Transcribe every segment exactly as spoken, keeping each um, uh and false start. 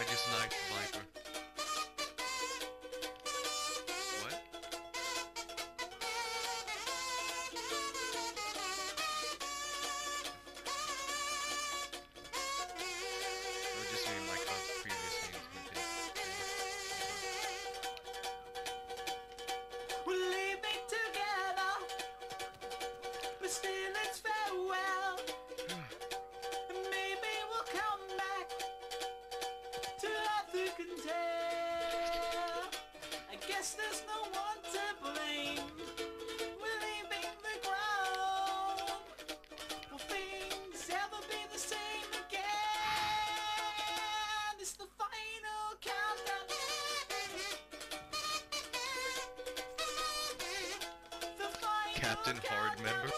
I just knifed Viper. What? I was just saying like how previous games we did. We're leaving together, but still it's farewell. And maybe we'll come back to life who can tell. I guess there's no one to blame. We're leaving the ground. Will things ever be the same again? It's the final countdown. The final Captain Hard countdown. member.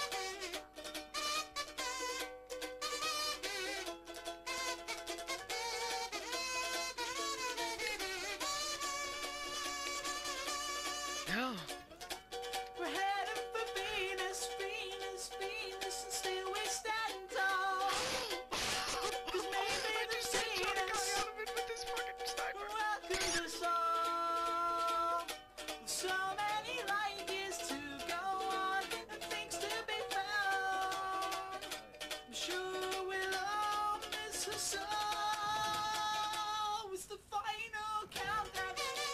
Yeah. We're heading for Venus, Venus, Venus, and still we stand tall. 'Cause maybe they've seen us, with this fucking sniper. welcomed us all. With so many light years to go on and things to be found, I'm sure we'll all miss us all. It's the final countdown.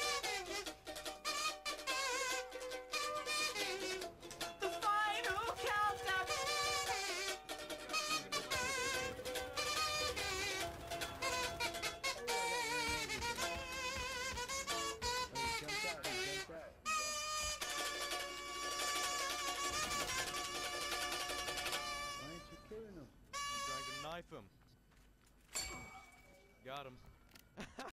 The final countdown. Why aren't you killing him? I'm trying to knife him. Got him.